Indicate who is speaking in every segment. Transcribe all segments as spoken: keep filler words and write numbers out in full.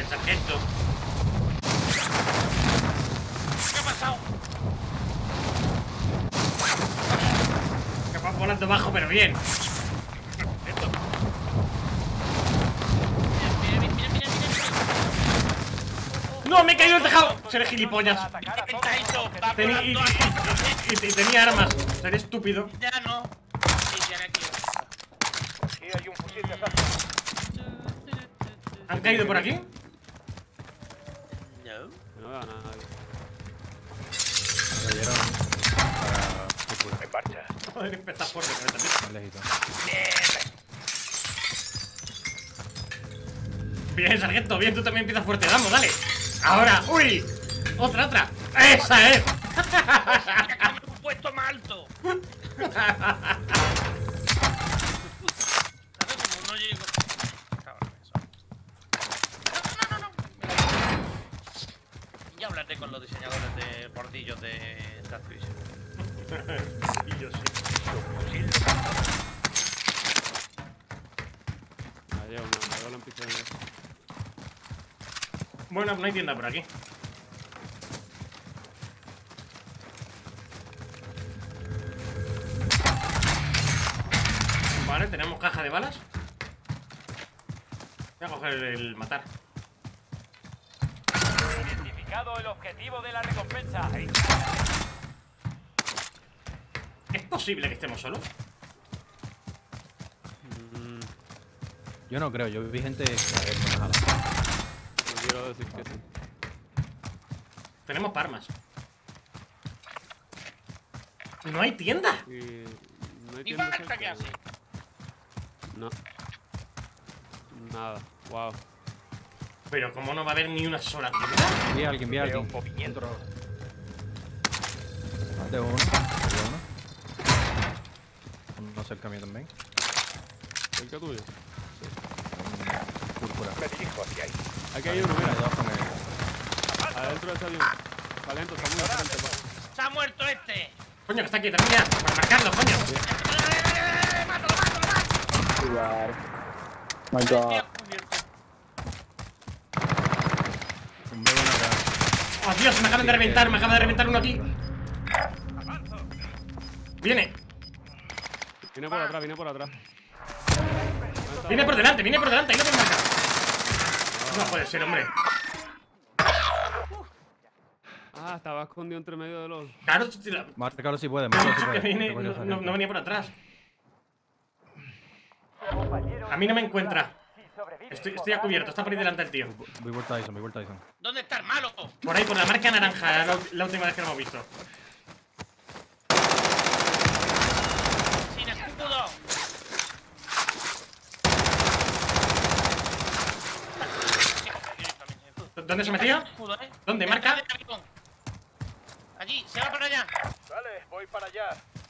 Speaker 1: Bien, sargento. ¿Qué ha pasado? Que va volando bajo, pero bien. Esto. Mira, mira, mira, mira, mira. ¡No! ¡Me he caído el tejado! Seré gilipollas. Tenía, y, y, y, y, y tenía armas. Seré estúpido.
Speaker 2: Ya no.
Speaker 3: Aquí hay un fusil de asalto.
Speaker 1: ¿Han caído por aquí?
Speaker 2: No.
Speaker 4: No veo a nadie.
Speaker 5: Cayeron para
Speaker 3: En marcha.
Speaker 1: Joder, empezar fuerte, pero también.
Speaker 5: más lejito.
Speaker 1: Bien, sargento, bien, tú también empiezas fuerte. Vamos, dale. Ahora, uy. Otra, otra. ¡Esa es!
Speaker 2: Me he puesto más alto. ¿Sabes cómo no llego? Cabrón, eso. No, no, no, no. Ya hablaré con los diseñadores de bordillos de Activision.
Speaker 1: Y yo sí.
Speaker 3: Fusil de asalto.
Speaker 4: Ahí hay una, ahí hablan pistola.
Speaker 1: Bueno, no hay tienda por aquí. Vale, tenemos caja de balas. Voy a coger el matar.
Speaker 3: Identificado el objetivo de la recompensa.
Speaker 1: ¿Es posible que estemos solos?
Speaker 4: Mm,
Speaker 5: Yo no creo, yo vi gente caer con las alas.
Speaker 4: no quiero decir que sí.
Speaker 1: Tenemos parmas. No hay tienda.
Speaker 4: Y no hay
Speaker 2: Y
Speaker 4: tienda
Speaker 2: falta
Speaker 4: cerca,
Speaker 2: que hace.
Speaker 4: No. Nada. Wow.
Speaker 1: Pero ¿cómo no va a haber ni una sola tienda?
Speaker 5: Vi a alguien, vi a
Speaker 3: Veo
Speaker 5: alguien.
Speaker 3: movimiento.
Speaker 5: De uno, de uno. Uno cerca mío también.
Speaker 4: ¿Cerca tuyo?
Speaker 5: Púrpura.
Speaker 3: Me dirijo hacia ahí.
Speaker 4: Aquí hay uno,
Speaker 5: Hay
Speaker 4: mira.
Speaker 5: dos con él.
Speaker 4: Adentro de ese avión. Está lento, está muy frente, pa.
Speaker 2: ¡Se ha muerto este!
Speaker 1: Coño, que está aquí también ya. Para marcarlo, coño.
Speaker 2: ¡Mátalo, mátalo, mátalo!
Speaker 6: My
Speaker 2: Estoy
Speaker 6: god.
Speaker 2: a cubierto.
Speaker 5: Un B uno acá.
Speaker 1: Oh, Dios, me acaban de reventar. Me acaba de reventar uno aquí. Viene.
Speaker 4: Viene por atrás, viene por atrás.
Speaker 1: Viene por delante, viene por delante. Ahí lo tengo marcado. No puede ser, hombre.
Speaker 4: Ah, estaba escondido entre medio de los.
Speaker 1: Claro, si la-
Speaker 5: Márcalo si puede,
Speaker 1: me han
Speaker 5: márcalo si
Speaker 1: dicho que
Speaker 5: puede.
Speaker 1: viene,
Speaker 5: Te puedes
Speaker 1: no,
Speaker 5: hacer
Speaker 1: no-
Speaker 5: esto.
Speaker 1: no venía por atrás. A mí no me encuentra. Estoy, estoy a cubierto, está por ahí delante el tío.
Speaker 5: Voy por Tyson, voy por Tyson.
Speaker 2: ¿Dónde está el malo?
Speaker 1: Por ahí, por la marca naranja, la, la última vez que lo hemos visto.
Speaker 2: Sin escudo.
Speaker 1: ¿Dónde se metió?
Speaker 2: Escudo, ¿eh?
Speaker 1: ¿Dónde?
Speaker 2: Dentro
Speaker 1: ¿Marca?
Speaker 2: del avión. Allí, se va para allá.
Speaker 3: Vale, voy para allá.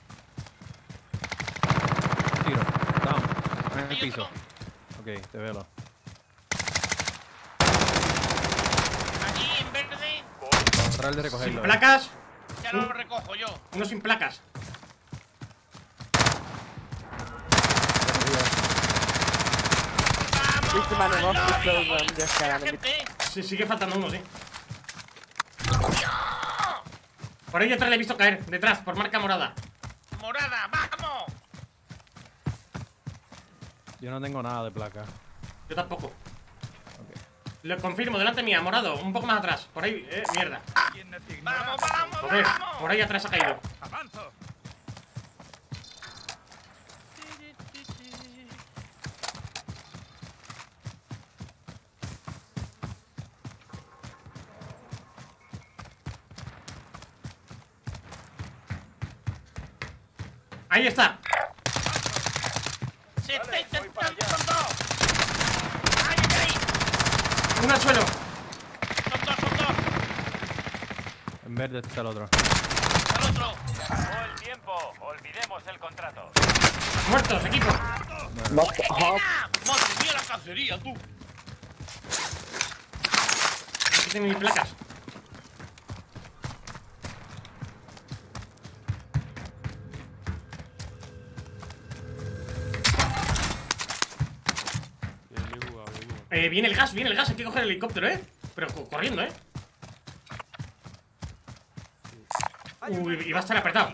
Speaker 5: Tiro. Down. En el
Speaker 2: Hay
Speaker 5: piso.
Speaker 2: otro.
Speaker 5: Ok, te veo.
Speaker 2: Allí, en verde.
Speaker 5: Tratar de
Speaker 1: Sin
Speaker 5: recogerlo.
Speaker 1: placas.
Speaker 2: Ya lo recojo yo.
Speaker 1: Uno sin placas.
Speaker 6: Viste, mano,
Speaker 2: ¡Vamos!
Speaker 6: vamos,
Speaker 2: ¡Lobby!
Speaker 6: close one, just got
Speaker 2: ¡La
Speaker 6: enemy.
Speaker 2: gente!
Speaker 1: Sí, sigue faltando uno, sí. Por ahí detrás le he visto caer. Detrás, por marca morada.
Speaker 2: ¡Morada, vamos!
Speaker 5: Yo no tengo nada de placa.
Speaker 1: Yo tampoco.
Speaker 5: Ok.
Speaker 1: Lo confirmo, delante mía, morado. Un poco más atrás. Por ahí, eh, mierda.
Speaker 2: ¡Vamos, vamos,
Speaker 1: Joder,
Speaker 2: vamos!
Speaker 1: por ahí atrás ha caído.
Speaker 3: Avanzo.
Speaker 1: Ahí está.
Speaker 2: ¡Se está
Speaker 3: Vale, voy para
Speaker 2: intentando!
Speaker 3: allá.
Speaker 2: ¡Son dos! ¡Ahí, ahí!
Speaker 1: Uno al suelo.
Speaker 2: ¡Son dos, son dos!
Speaker 5: En verde está el otro.
Speaker 2: ¡Al otro!
Speaker 3: Acabó el tiempo. Olvidemos el contrato.
Speaker 1: Muertos, equipo.
Speaker 6: Knock the hop.
Speaker 2: ¡Ah! ¡Madre mía, la cacería, tú!
Speaker 1: Aquí tengo mis placas.
Speaker 4: Bien, bien jugado, bien jugado.
Speaker 1: Eh, Eh, viene el gas, viene el gas, hay que coger el helicóptero, ¿eh? Pero co- corriendo, ¿eh? Uy, y va a estar apretado.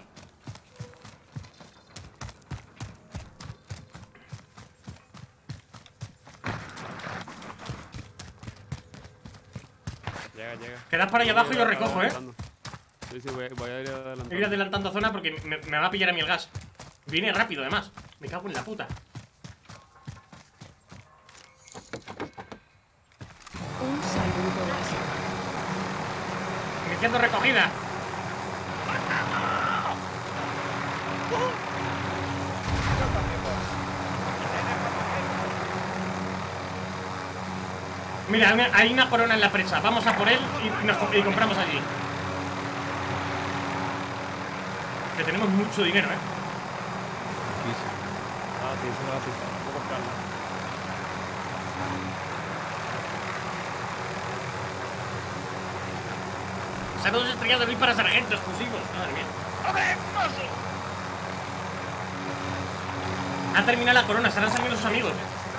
Speaker 4: Llega, llega.
Speaker 1: Quedad por ahí abajo y lo recojo, ¿eh?
Speaker 4: Sí, sí, voy, voy a ir adelantando.
Speaker 1: Ir adelantando zona porque me, me va a pillar a mí el gas. Viene rápido, además. Me cago en la puta.
Speaker 7: Un saludo láser.
Speaker 1: Iniciando recogida. Mira, hay una- hay una corona en la presa. Vamos a por él y, nos, co- y compramos allí. Que tenemos mucho dinero, ¿eh?
Speaker 4: Ah, sí, eso es así. Voy a buscarla.
Speaker 1: Saludos estrellados de Luis para sargento exclusivos. Madre mía.
Speaker 2: ¡Hombre, mozo!
Speaker 1: Ha terminado la corona, estarán saliendo sus amigos.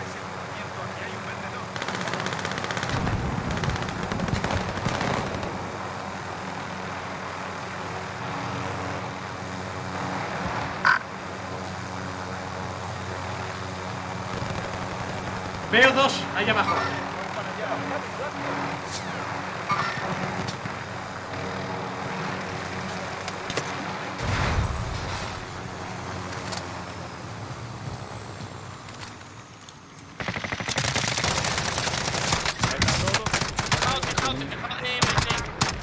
Speaker 1: Veo dos ahí abajo.
Speaker 2: Tejado, tejado, tejado de M T.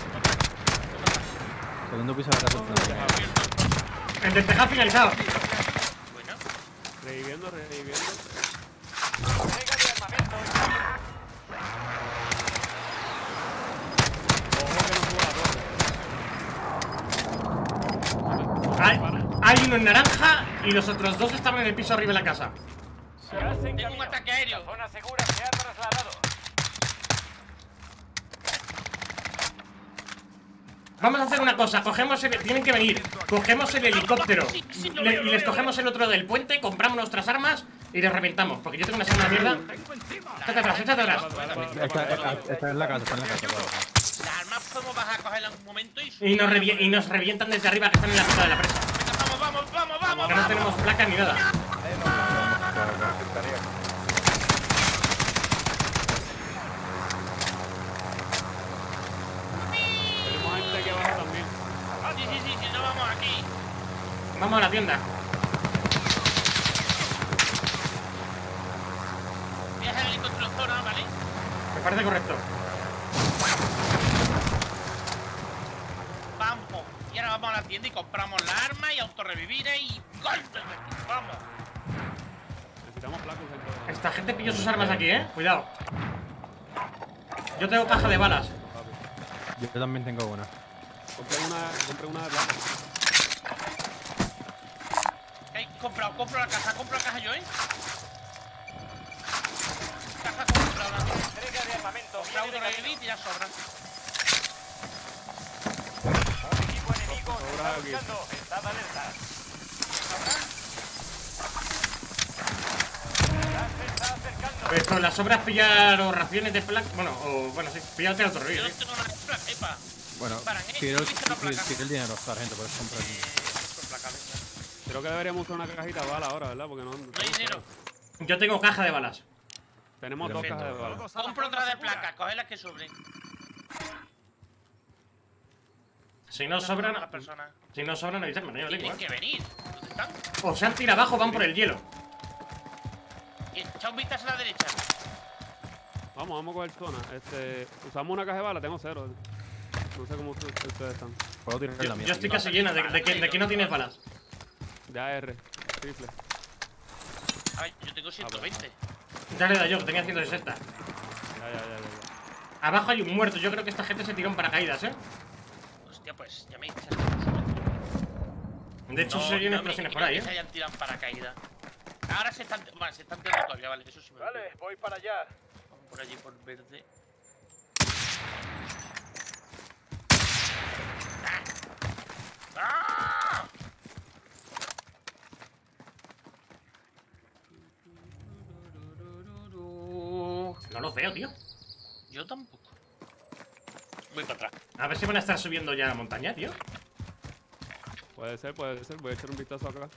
Speaker 5: Segundo piso de la casa.
Speaker 1: El del tejado finalizado.
Speaker 2: Bueno,
Speaker 4: Reviviendo, reviviendo.
Speaker 3: Entrega de armamento.
Speaker 4: Ojo que no suba la torre.
Speaker 1: Hay, hay uno en naranja y los otros dos estaban en el piso arriba de la casa.
Speaker 3: Gas en
Speaker 2: tengo un
Speaker 3: camino.
Speaker 2: ataque aéreo.
Speaker 3: La zona segura se ha trasladado.
Speaker 1: Vamos a hacer una cosa, cogemos el, tienen que venir, cogemos el helicóptero le- y les cogemos el otro del puente, compramos nuestras armas y les reventamos, porque yo tengo una armas de mierda. Échate atrás, échate atrás.
Speaker 5: Está, está- está en la casa, está en la casa. claro.
Speaker 2: Las armas podemos bajar a cogerlas en un momento y...
Speaker 1: Y nos, revi- y nos revientan desde arriba que están en la puta de la presa.
Speaker 2: Venga, vamos, vamos, vamos, vamos,
Speaker 1: Que no
Speaker 2: vamos.
Speaker 1: tenemos placas ni nada.
Speaker 4: Tenemos gente aquí abajo también.
Speaker 2: Sí, sí, sí, sí, no vamos aquí.
Speaker 1: Vamos a la tienda.
Speaker 2: Voy a dejar el helicóptero en zona, ¿vale?
Speaker 1: Me parece correcto.
Speaker 2: Vamos. Y ahora vamos a la tienda y compramos la arma y autorrevivir y... ¡Golpe! ¡Vamos!
Speaker 4: Necesitamos placos gente.
Speaker 1: Esta gente pilló sus armas aquí, eh. Cuidado. Yo tengo caja de balas.
Speaker 5: Yo también tengo una.
Speaker 4: Compré una, compré una de plata.
Speaker 2: He comprado, compro la caja, compro la caja yo, ¿eh? Caja comprada.
Speaker 3: Entrega de armamento.
Speaker 2: Compra
Speaker 3: Viene de
Speaker 2: autorrevivir y ya sobra.
Speaker 3: camino. Un equipo enemigo se
Speaker 4: Sobra
Speaker 3: está
Speaker 4: aquí.
Speaker 3: buscando. Estad alerta. Gas se está acercando.
Speaker 1: Pues con las sobras pillar o raciones de placa. Bueno, o bueno, sí, pillarte el otro
Speaker 2: Yo
Speaker 1: río.
Speaker 2: no tengo nada de placa, epa.
Speaker 5: Bueno,
Speaker 2: Paran, ¿eh?
Speaker 5: quiero el,
Speaker 2: ¿Viste la placa?
Speaker 5: quiero el dinero, sargento, por eso compro el...
Speaker 2: Eh, compro placa, venga.
Speaker 4: Creo que deberíamos usar una cajita de bala ahora, ¿verdad? Porque no.
Speaker 2: No hay dinero.
Speaker 1: Yo tengo caja de balas.
Speaker 4: Tenemos dos
Speaker 5: Perfecto.
Speaker 4: cajas de bala.
Speaker 2: Compro otra de placa, coge las que sobren.
Speaker 1: Si no sobran,
Speaker 2: Las personas.
Speaker 1: si no sobran, avisarme, no yo tengo,
Speaker 2: Tienen
Speaker 1: eh.
Speaker 2: que venir. ¿Dónde están?
Speaker 1: O se han tirado abajo, van por el hielo.
Speaker 2: Y echa un vistazo a la derecha.
Speaker 4: Vamos, vamos a coger zona. Este, usamos una caja de bala, tengo cero. No sé cómo ustedes ustedes están.
Speaker 5: Puedo tirar
Speaker 1: Yo,
Speaker 5: la mía.
Speaker 1: yo estoy casi llena de, de que, de que no tienes balas.
Speaker 4: De A R, rifle.
Speaker 2: Ay, yo tengo ciento veinte.
Speaker 1: Ya le da yo, que tenía ciento sesenta.
Speaker 4: Ya, ya, ya, ya. ya.
Speaker 1: Abajo hay un muerto, yo creo que esta gente se tiró en paracaídas, eh.
Speaker 2: Hostia, pues ya me dices.
Speaker 1: De hecho, se oyen explosiones por ahí,
Speaker 2: Que se
Speaker 1: eh.
Speaker 2: hayan tirado en paracaídas. Ahora se están. Vale, se están tirando todavía, vale. Eso sí me lo
Speaker 3: Vale,
Speaker 2: creo.
Speaker 3: voy para allá.
Speaker 2: Vamos por allí, por verde. ¡Ah!
Speaker 1: No los veo, tío.
Speaker 2: Yo tampoco. Voy para atrás.
Speaker 1: A ver si van a estar subiendo ya a la montaña, tío.
Speaker 4: Puede ser, puede ser. Voy a echar un vistazo acá.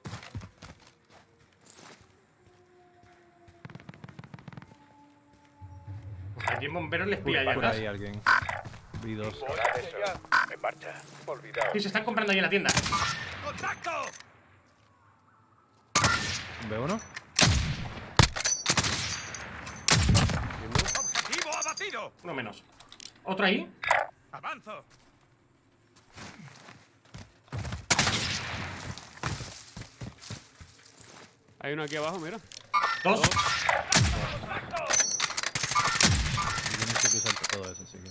Speaker 1: Aquí en bomberos les pilla ya
Speaker 5: Por
Speaker 1: atrás.
Speaker 5: ahí alguien. Vi dos.
Speaker 3: En marcha. Olvidado.
Speaker 1: Sí, se están comprando ahí en la tienda.
Speaker 5: ¿Ve uno?
Speaker 3: ¡Objetivo abatido!
Speaker 1: Uno menos. Otro ahí.
Speaker 3: ¡Avanzo!
Speaker 4: Hay uno aquí abajo, mira.
Speaker 1: Dos.
Speaker 5: Y tienes que usar todo eso, así que.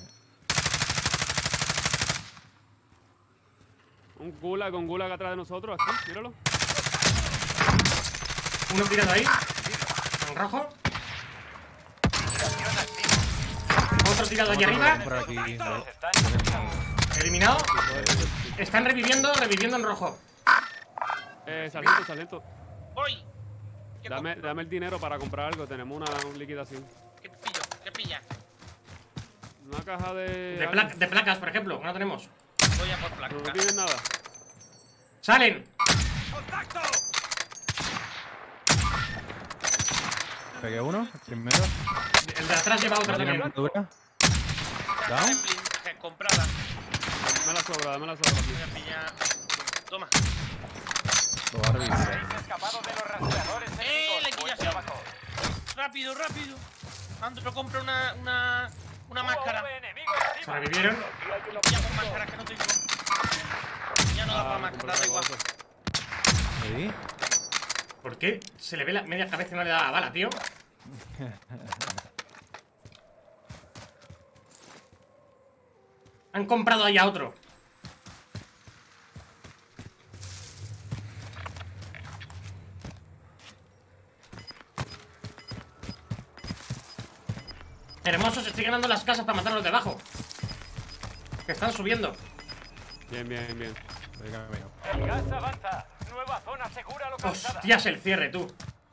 Speaker 4: Un gulag con gulag atrás de nosotros, aquí, míralo.
Speaker 1: Uno tirado ahí. En rojo. Otro tirado allí arriba.
Speaker 5: Por aquí.
Speaker 3: Se están
Speaker 1: Eliminado. Están reviviendo, reviviendo en rojo.
Speaker 4: Eh, sargento, sargento.
Speaker 2: ¡Voy! ¿Qué,
Speaker 4: Dame,
Speaker 2: compro?
Speaker 4: dame el dinero para comprar algo. Tenemos una un liquidación.
Speaker 2: ¿Qué pillo? ¿Qué pilla?
Speaker 4: Una caja de.
Speaker 1: De, pla- de placas, por ejemplo. No tenemos.
Speaker 2: Voy a por
Speaker 4: No,
Speaker 2: placa.
Speaker 4: no tienes nada.
Speaker 1: ¡Salen!
Speaker 3: ¡Contacto!
Speaker 5: Pegué uno, primero.
Speaker 1: El de atrás lleva otro
Speaker 5: ¿No tiene
Speaker 1: también.
Speaker 5: armadura?
Speaker 2: Caja de
Speaker 5: ¿Down?
Speaker 2: blindaje comprada.
Speaker 4: Dame la sobra, dame la sobra.
Speaker 2: Voy a pillar. Toma.
Speaker 5: Lo va a revisar.
Speaker 3: Habéis escapado de los rastreadores
Speaker 2: ¡Eh,
Speaker 3: enemigos.
Speaker 2: liquidación!
Speaker 3: Buen trabajo.
Speaker 2: Rápido, rápido. Andro, compra una, una, una máscara.
Speaker 3: U A V enemigo
Speaker 1: Se
Speaker 3: encima.
Speaker 1: revivieron.
Speaker 2: Ya con máscara que no tengo. Ya no da para
Speaker 4: Ah,
Speaker 2: más,
Speaker 4: comprar
Speaker 2: da igual.
Speaker 4: otra cosa.
Speaker 5: ¿Sí?
Speaker 1: ¿Por qué se le ve la media cabeza y no le da la bala, tío? Han comprado ahí a otro. Hermosos, estoy ganando las casas para matar a los de abajo. Que están subiendo.
Speaker 4: Bien, bien, bien.
Speaker 5: Voy camino.
Speaker 3: El gas avanza. Nueva zona segura localizada.
Speaker 1: Hostias, el cierre, tú.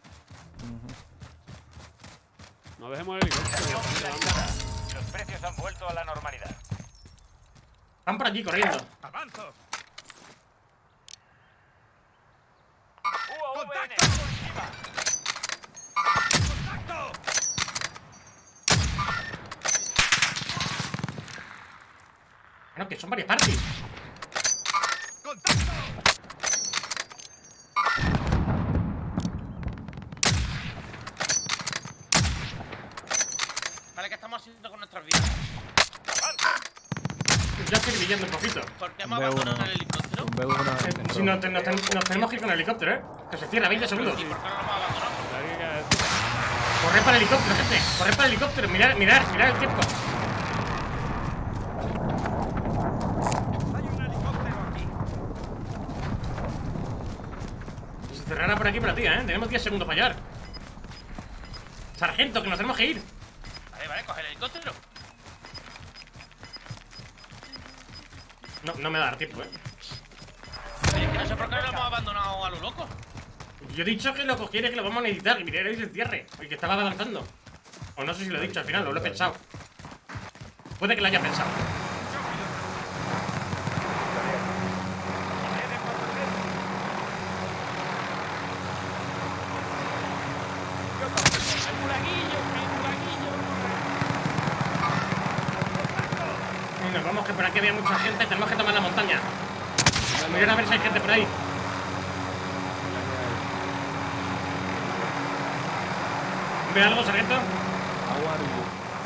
Speaker 4: No dejemos el helicóptero.
Speaker 3: Finalizada. Los precios han vuelto a la normalidad.
Speaker 1: Van por aquí corriendo.
Speaker 3: ¡Avanzo! U A V enemigo encima. ¡Contacto!
Speaker 1: Bueno, que son varias partes.
Speaker 3: ¡Contacto!
Speaker 2: Vale, ¿qué estamos haciendo con nuestras vidas?
Speaker 1: Ya estoy brillando un poquito.
Speaker 2: ¿Por qué hemos
Speaker 5: Veo
Speaker 2: abandonado
Speaker 5: uno.
Speaker 2: el helicóptero?
Speaker 5: Un B uno.
Speaker 1: Eh,
Speaker 5: en
Speaker 1: Si
Speaker 5: rojo.
Speaker 1: no, te- nos, ten- nos tenemos que ir con el helicóptero, ¿eh? Que se cierra, veinte segundos.
Speaker 2: ¿Y por qué no lo hemos abandonado?
Speaker 4: Alguien que esto.
Speaker 1: Corre para el helicóptero, gente. Corre para el helicóptero. Mirar, mirar, mirar el tiempo.
Speaker 3: Hay un helicóptero aquí.
Speaker 1: Se cerrará por aquí para ti, ¿eh? Tenemos diez segundos para llegar. Sargento, que nos tenemos que ir.
Speaker 2: Vale, vale, coge el helicóptero.
Speaker 1: No, no me va a dar tiempo, ¿eh?
Speaker 2: Oye, es que no sé por qué lo hemos abandonado a lo loco.
Speaker 1: Yo he dicho que lo cogiera y que lo vamos a necesitar. Que miréis el cierre. Y que estaba avanzando. O no sé si lo he dicho al final, o lo he pensado. Puede que lo haya pensado. Y nos vamos, que por aquí había mucha gente. Tenemos que tomar la montaña. Miren a ver si hay gente por ahí. ¿Ve algo, sargento?
Speaker 5: Agua arriba.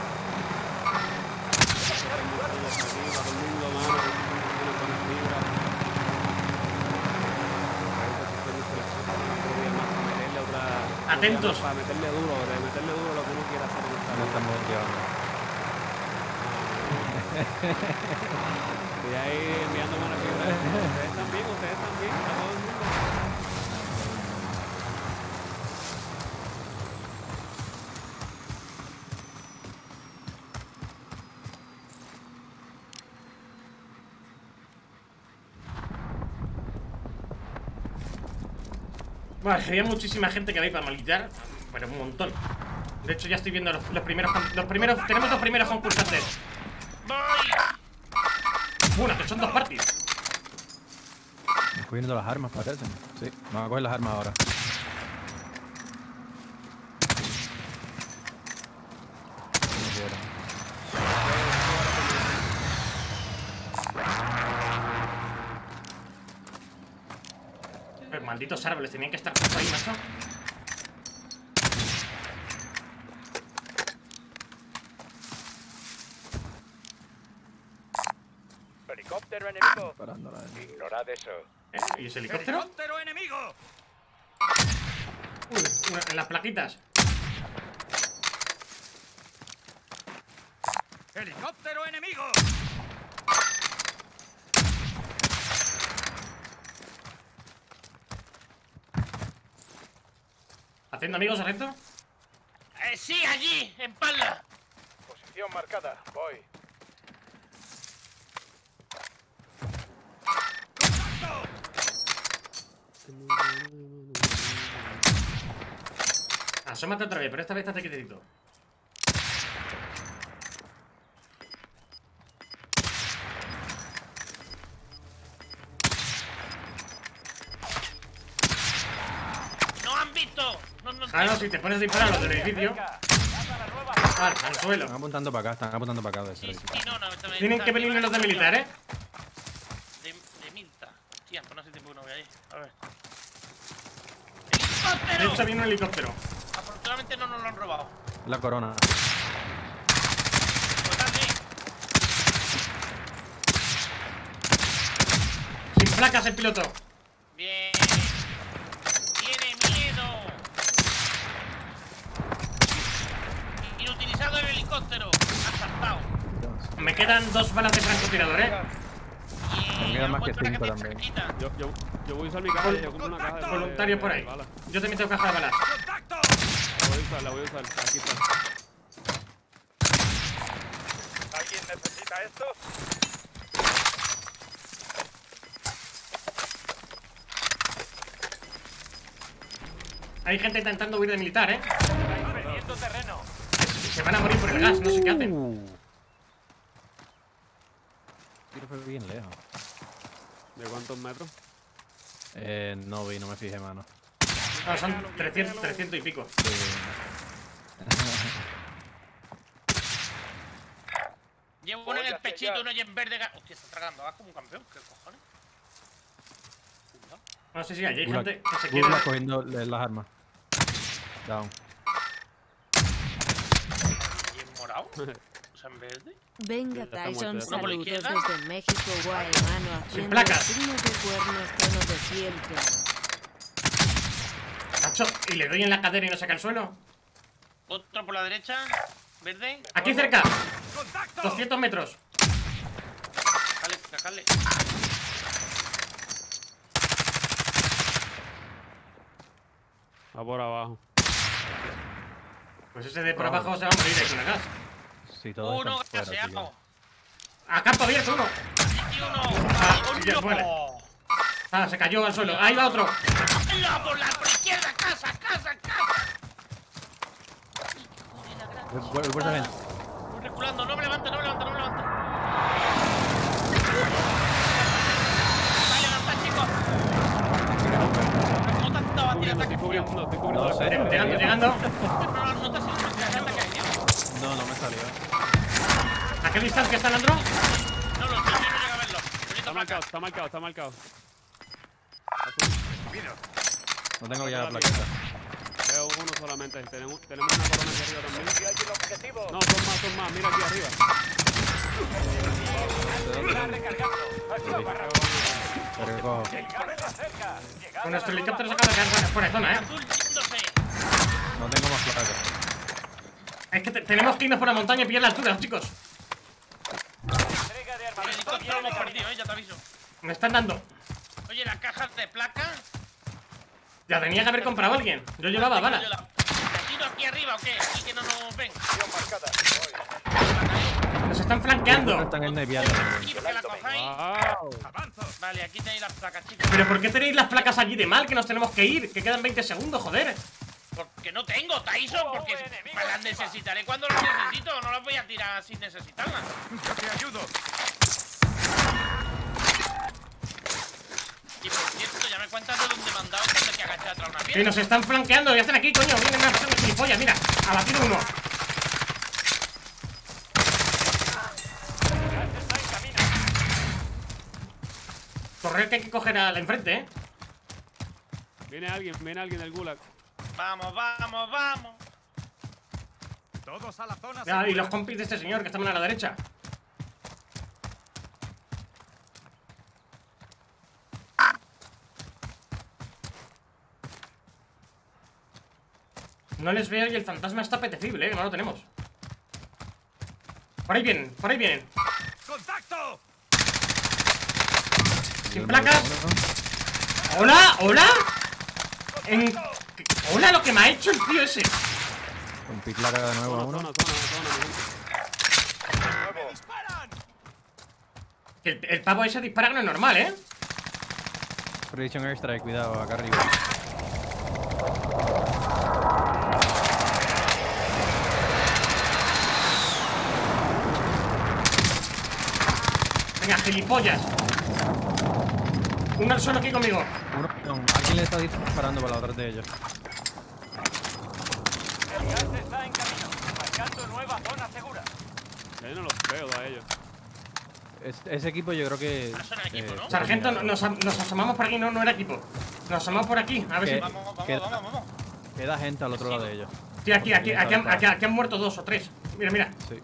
Speaker 1: Atentos.
Speaker 4: Para meterle duro, de meterle duro lo que uno quiera hacer en esta
Speaker 5: No
Speaker 4: vida.
Speaker 5: estamos llevando.
Speaker 4: Estoy ahí enviándome una fibra. Ustedes también, ustedes también, a todo el mundo.
Speaker 1: Vale, había muchísima gente que va a ir para militar, pero un montón. De hecho, ya estoy viendo los, los primeros. Los primeros. Tenemos los primeros concursantes.
Speaker 2: ¡Voy!
Speaker 1: Bueno, que son dos parties.
Speaker 5: Estoy cogiendo las armas, parece. Sí, me voy a coger las armas ahora.
Speaker 1: Pero malditos árboles, tenían que estar justo ahí, macho.
Speaker 3: Helicóptero enemigo.
Speaker 5: Parándola.
Speaker 3: Ignorad eso.
Speaker 1: ¿Eh? ¿Y ese helicóptero?
Speaker 3: ¡Helicóptero enemigo!
Speaker 1: Uy, una- en las plaquitas.
Speaker 3: ¡Helicóptero enemigo!
Speaker 1: ¿Haciendo amigos, sargento?
Speaker 2: Eh, sí, allí, en pala.
Speaker 3: Posición marcada. Voy.
Speaker 1: Asómate otra vez, pero esta vez estate quietito.
Speaker 2: ¡No han visto! No, no,
Speaker 1: Ah, no, si te pones a disparar a los del edificio. Vale, al suelo.
Speaker 5: Están apuntando para acá, están apuntando para acá. De
Speaker 2: Sí,
Speaker 5: ese
Speaker 2: sí, no, no, también-
Speaker 1: Tienen que venir los de militar, ¿eh?
Speaker 2: De, de Milta. Tía, pues no hace tiempo que no voy ahí. A ver.
Speaker 1: De
Speaker 2: ¡Helicóptero!
Speaker 1: hecho, viene un helicóptero.
Speaker 2: Afortunadamente no nos lo han robado.
Speaker 5: La corona.
Speaker 2: Totalmente.
Speaker 1: Sin placas el piloto.
Speaker 2: Bien. Tiene miedo. Inutilizado el helicóptero. Ha saltado.
Speaker 1: Me quedan dos balas de francotirador, ¿eh?
Speaker 2: Bien.
Speaker 5: quedan más
Speaker 2: han
Speaker 5: que
Speaker 2: puesto una
Speaker 5: cinco
Speaker 2: cantidad
Speaker 5: también.
Speaker 2: chiquita.
Speaker 4: Yo, yo, yo voy a usar mi caja. Yo compro una caja de
Speaker 1: Voluntario por
Speaker 4: de-
Speaker 1: ahí.
Speaker 4: de balas.
Speaker 1: Yo también tengo caja de balas.
Speaker 3: ¡Contacto!
Speaker 4: La voy a usar, la voy a usar. Aquí está.
Speaker 3: ¿Alguien necesita esto?
Speaker 1: Hay gente intentando huir de militar, ¿eh?
Speaker 3: Perdiendo terreno.
Speaker 1: Se van a morir por el gas, no sé qué hacen.
Speaker 5: Uh. Tiro fue bien lejos.
Speaker 4: ¿De cuántos metros?
Speaker 5: Eh, no vi, no me fijé, mano.
Speaker 1: No, son trescientos, trescientos y pico.
Speaker 2: Llevo uno en el pechito, uno en verde. ga- Hostia, está tragando gas como un campeón. ¿Qué cojones? Cuidado.
Speaker 1: No sé si hay, hay
Speaker 5: Gulag,
Speaker 1: gente que se quiere.
Speaker 5: Gulag cogiendo le- las armas. Down.
Speaker 2: ¿Y en morado? O sea, en verde.
Speaker 7: Venga,
Speaker 4: Ya está
Speaker 7: Tyson,
Speaker 4: muerto, ya.
Speaker 2: ¿Uno por la
Speaker 7: saludos
Speaker 2: izquierda?
Speaker 7: desde México, Guaymano, haciendo
Speaker 1: placas.
Speaker 7: signos de cuernos, tono de piel clara.
Speaker 1: Macho, y le doy en la cadera y no saca el suelo.
Speaker 2: Otro por la derecha. Verde.
Speaker 1: Aquí cerca,
Speaker 3: ¡Contacto!
Speaker 1: doscientos metros.
Speaker 2: Cale, cale.
Speaker 4: Va por abajo.
Speaker 1: Pues ese de por abajo se va a morir ahí con el gas.
Speaker 5: Sí, todos
Speaker 2: Uno
Speaker 5: están fuera, tío.
Speaker 2: gaseado.
Speaker 1: A campo abierto uno.
Speaker 2: Y uno.
Speaker 1: Ah,
Speaker 2: ¡Un
Speaker 1: ya
Speaker 2: loco!
Speaker 1: muere. Ah, se cayó al suelo. Ahí va otro.
Speaker 2: ¡La por la por izquierda! ¡Casa, casa, casa!
Speaker 5: Voy- voy- voy por esa gente.
Speaker 2: Voy reculando. No me levante, no me levante, no me levante. Vale, levanta, chicos. ¿Cómo te has dado a ti el
Speaker 4: Cubriendo,
Speaker 2: ataque?
Speaker 4: estoy cubriendo, estoy cubriendo.
Speaker 5: No
Speaker 4: la
Speaker 5: sé.
Speaker 4: cara.
Speaker 1: Llegando, llegando.
Speaker 2: No, no, no te has ido el ataque, tío.
Speaker 5: No, no me salió.
Speaker 1: ¿A qué distancia está Landro?
Speaker 2: No, no, no, no llega a verlo.
Speaker 4: Está
Speaker 2: Bonito
Speaker 4: marcado,
Speaker 2: placa.
Speaker 4: está marcado, está marcado.
Speaker 5: No tengo ya la plaquita.
Speaker 4: Veo uno solamente. Tenemos, tenemos una corona aquí arriba también.
Speaker 3: Si hay un objetivo.
Speaker 4: No, son más, son más. Mira aquí arriba.
Speaker 3: Está recargando. Aquí barra.
Speaker 5: Te recojo.
Speaker 3: Carga cerca. Llegad
Speaker 1: Con
Speaker 3: a
Speaker 1: nuestro
Speaker 3: la
Speaker 1: helicóptero se
Speaker 3: zona.
Speaker 1: acaba de quedar fuera de zona, ¿eh?
Speaker 2: Azul yéndose.
Speaker 5: No tengo más placas.
Speaker 1: Es que te- tenemos que irnos por la montaña y pillar la altura, chicos.
Speaker 3: Entrega de
Speaker 2: El
Speaker 3: armamento.
Speaker 2: helicóptero lo hemos perdido, eh, ya te aviso.
Speaker 1: Me están dando.
Speaker 2: Oye, las cajas de placa.
Speaker 1: Ya tenía que haber comprado alguien. Yo llevaba balas.
Speaker 2: Yo la- ¿La tiro aquí arriba o qué? Aquí que no nos ven.
Speaker 3: Posición marcada. Voy.
Speaker 1: Nos están flanqueando.
Speaker 5: Están en neviada.
Speaker 2: Sí, que la cojáis.
Speaker 4: ¡Wow!
Speaker 3: Avanzo.
Speaker 2: Vale, aquí tenéis las placas, chicos.
Speaker 1: Pero ¿por qué tenéis las placas allí de mal? Que nos tenemos que ir. Que quedan veinte segundos, joder.
Speaker 2: Porque no tengo, Tyson, porque me las necesitaré cuando las necesito. No las voy a tirar sin necesitarlas.
Speaker 3: Yo te ayudo.
Speaker 2: Y por cierto, ya me cuentas de dónde me han dado cuando hay que agachar atrás una
Speaker 1: Que
Speaker 2: piedra.
Speaker 1: nos están flanqueando, ya están aquí, coño. Vienen una persona gilipollas, mira. Abatido uno.
Speaker 3: Gas está en camino.
Speaker 1: Correr que hay que coger a la enfrente, eh.
Speaker 4: Viene alguien, viene alguien del gulag.
Speaker 2: Vamos, vamos, vamos.
Speaker 3: Todos a la zona
Speaker 1: Ya, y
Speaker 3: segura.
Speaker 1: los compis de este señor que están a la derecha. No les veo y el fantasma está apetecible, eh, no lo tenemos. Por ahí vienen, por ahí vienen.
Speaker 3: ¡Contacto!
Speaker 1: Sin placas. ¡Hola! ¿Hola? En... ¡Hola lo que me ha hecho el tío ese!
Speaker 5: Con pick larga de nuevo a
Speaker 4: Zona,
Speaker 5: uno.
Speaker 4: zona, zona, zona, mi gente.
Speaker 3: ¡Me disparan!
Speaker 1: El, el pavo ese dispara que no es normal, ¿eh?
Speaker 5: Prediction airstrike, cuidado, acá arriba.
Speaker 1: Venga, gilipollas. Uno solo aquí conmigo.
Speaker 5: Uno, no, alguien le está disparando por la otra de ellos.
Speaker 3: El gas está en camino. Marcando nueva zona segura.
Speaker 4: Ya yo no los veo a ellos.
Speaker 5: Es- ese equipo yo creo que...
Speaker 2: Ah, son equipo, ¿no?
Speaker 1: Sargento, nos, nos asomamos por aquí, no, no era equipo. Nos asomamos por aquí, a ver
Speaker 5: ¿Qué?
Speaker 1: si...
Speaker 2: Vamos, vamos,
Speaker 5: Queda-
Speaker 2: vamos, vamos.
Speaker 5: Queda gente al otro lado de ellos.
Speaker 1: Sí, aquí, aquí, aquí, han- aquí, aquí han muerto dos o tres. Mira, mira.
Speaker 5: Sí.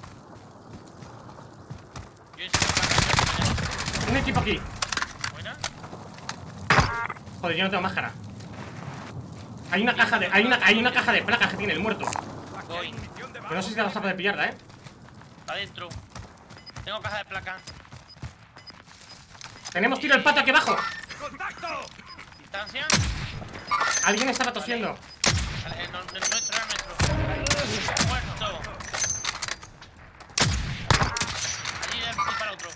Speaker 2: Yo insisto,
Speaker 1: Un equipo aquí.
Speaker 2: buena.
Speaker 1: Joder, yo no tengo máscara. Hay una caja de. Hay una, hay una caja de placas que tiene el muerto.
Speaker 2: Voy.
Speaker 1: Que no sé si la vas a poder pillarla, eh.
Speaker 2: Está adentro. Tengo caja de placa.
Speaker 1: Tenemos tiro el pato aquí abajo.
Speaker 3: ¡Contacto!
Speaker 2: Distancia.
Speaker 1: Alguien estaba tosiendo.
Speaker 2: Vale, el, no- el nuestro era nuestro. Muerto. Allí le dispara otro.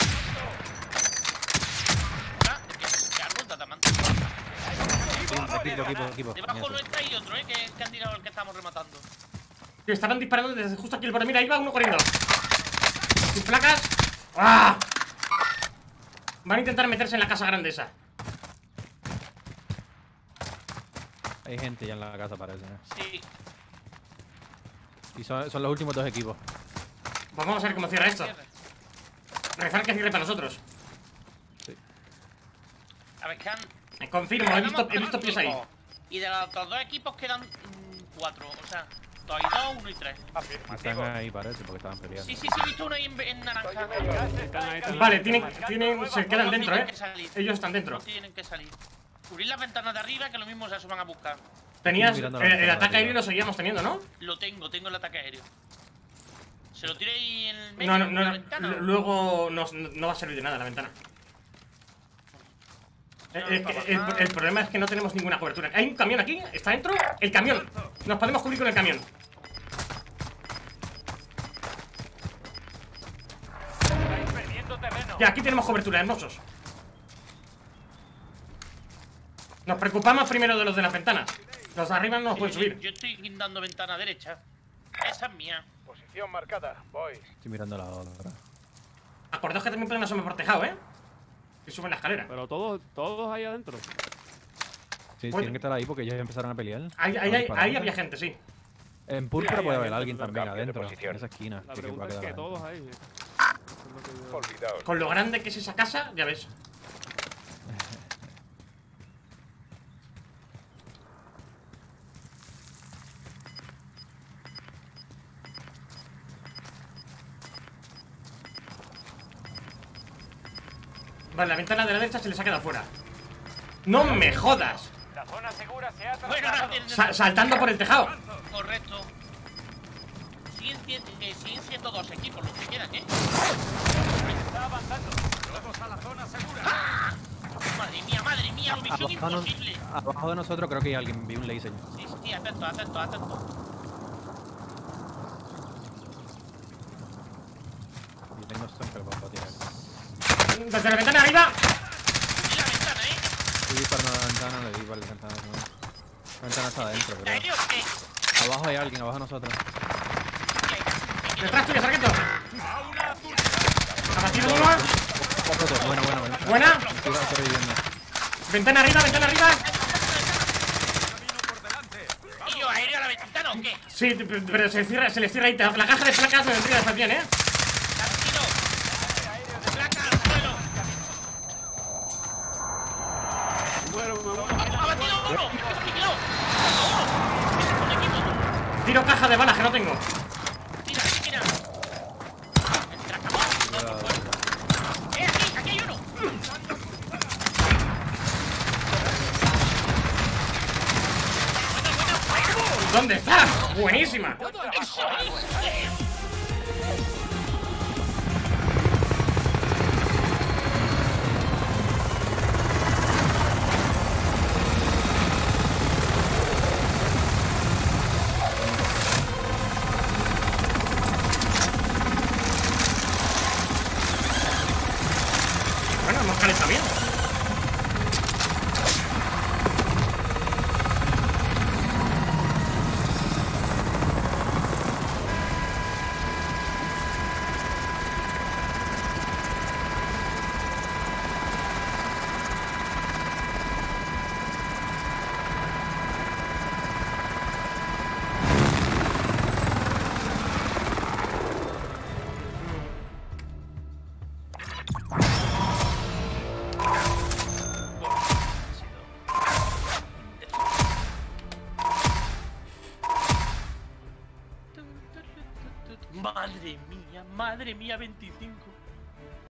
Speaker 2: Hola, ¿qué, qué árbol está tapando?
Speaker 5: Equipo, equipo, equipo.
Speaker 2: Debajo nuestra hay otro, eh, que, que han tirado el que estamos rematando.
Speaker 1: Que estaban disparando desde justo aquí el borde. Mira, ahí va uno corriendo. Sin placas. ¡Ah! Van a intentar meterse en la casa grande esa.
Speaker 5: Hay gente ya en la casa, parece. ¿eh?
Speaker 2: Sí.
Speaker 5: Y son, son los últimos dos equipos.
Speaker 1: Pues vamos a ver cómo cierra esto.
Speaker 2: Cierre.
Speaker 1: Rezar que cierre para nosotros.
Speaker 2: A ver, que han.
Speaker 1: Eh, Confirmo, he visto, he visto pies ahí.
Speaker 2: Y de los otros dos equipos quedan mm, cuatro. O sea, dos y dos, uno y tres.
Speaker 3: Afirmativo.
Speaker 5: Están ahí, parece, porque estaban peleando.
Speaker 2: Sí, sí, sí, he visto uno ahí en, en naranja.
Speaker 3: Gas está en camino.
Speaker 1: Vale, tienen, tienen, se
Speaker 3: Marcando
Speaker 1: quedan
Speaker 3: nueva
Speaker 1: dentro,
Speaker 2: tienen
Speaker 1: eh.
Speaker 2: que salir.
Speaker 1: Ellos están dentro.
Speaker 2: No tienen que salir. Cubrir las ventanas de arriba, que lo mismo se asoman a buscar.
Speaker 1: Tenías
Speaker 5: Estoy mirando
Speaker 1: el,
Speaker 5: la
Speaker 1: el
Speaker 5: ventana
Speaker 1: ataque
Speaker 5: de
Speaker 1: aéreo
Speaker 5: arriba.
Speaker 1: lo seguíamos teniendo, ¿no?
Speaker 2: Lo tengo, tengo el ataque aéreo. ¿Se lo tiré ahí en el medio
Speaker 1: No, no,
Speaker 2: de
Speaker 1: no,
Speaker 2: la
Speaker 1: no.
Speaker 2: ventana?
Speaker 1: L- Luego nos- no va a servir de nada la ventana. Eh, es que el, el problema es que no tenemos ninguna cobertura. Hay un camión aquí, está dentro. El camión. Nos podemos cubrir con el camión.
Speaker 3: Estáis perdiendo terreno.
Speaker 1: Ya, aquí tenemos cobertura, hermosos. Nos preocupamos primero de los de las ventanas. Los de arriba no nos
Speaker 2: Sí,
Speaker 1: pueden
Speaker 2: sí,
Speaker 1: subir.
Speaker 2: Yo estoy guindando ventana derecha. Esa es mía.
Speaker 3: Posición marcada. Voy.
Speaker 5: Estoy mirando la otra.
Speaker 1: Acordaos que también pueden asomar por tejado, ¿eh? Y suben la escalera.
Speaker 4: Pero todos, todos ahí adentro.
Speaker 5: Sí,
Speaker 1: Bueno.
Speaker 5: tienen que estar ahí porque ellos empezaron a pelear.
Speaker 1: Ahí, ahí,
Speaker 5: Estaban
Speaker 1: ahí,
Speaker 5: disparando.
Speaker 1: ahí había gente, sí.
Speaker 5: En púrpura
Speaker 4: Sí,
Speaker 5: puede
Speaker 4: hay
Speaker 5: haber
Speaker 4: gente,
Speaker 5: alguien
Speaker 4: pero
Speaker 5: también
Speaker 3: cambio de
Speaker 5: adentro,
Speaker 3: posición.
Speaker 5: en esa esquina.
Speaker 4: La
Speaker 5: Sí que
Speaker 4: pregunta
Speaker 5: puede
Speaker 4: es que
Speaker 5: quedar
Speaker 4: todos
Speaker 5: adentro.
Speaker 4: ahí. Eso es lo que yo-
Speaker 3: Olvidaos.
Speaker 1: Con lo grande que es esa casa, ya ves. Vale, la ventana de la derecha se les ha quedado fuera. ¡No me jodas!
Speaker 3: La zona segura se ha
Speaker 2: Bueno, ahora
Speaker 3: trasladado.
Speaker 2: tienen.
Speaker 1: Sa- saltando por el tejado.
Speaker 2: Correcto. Siguen, siendo- eh, siguen siendo dos equipos los que quedan, ¿eh?
Speaker 3: Está avanzando. Todos a la zona segura.
Speaker 2: Madre mía, madre mía, lo misión
Speaker 5: Abajo, no-
Speaker 2: imposible.
Speaker 5: abajo de nosotros creo que hay alguien, vi un laser.
Speaker 2: Sí, sí, atento, atento, atento.
Speaker 5: Yo tengo siempre para tirar.
Speaker 1: Desde la ventana de arriba.
Speaker 2: Y la ventana, ¿eh?
Speaker 5: Estoy disparando a la ventana, le di para la ventana. ¿no? La ventana está adentro, creo.
Speaker 2: ¿Aéreo qué?
Speaker 5: Abajo hay alguien, abajo de nosotros.
Speaker 1: Detrás tuya, sargento. Abatido uno.
Speaker 5: Bueno, bueno, bueno.
Speaker 1: Buena.
Speaker 5: Estoy sobreviviendo.
Speaker 1: Ventana arriba, ventana arriba.
Speaker 2: ¿Y yo aéreo a la ventana o qué?
Speaker 1: Sí, pero se, cierra, se les cierra ahí. La caja de placas de vendría está bien, ¿eh?
Speaker 2: Tranquilo. Placa al suelo.
Speaker 4: Muero, me muero.
Speaker 2: Abatido uno. Aniquilado. Uno. Un equipo.
Speaker 1: Tiro caja de balas que no tengo.
Speaker 2: Mira, mira. El tracamón. No, no puedo. Eh, aquí, aquí hay uno.
Speaker 1: ¿Dónde está? Buenísima.
Speaker 2: Eso es.
Speaker 1: Bueno, hemos calentado bien.
Speaker 2: Madre mía, madre mía, veinticinco.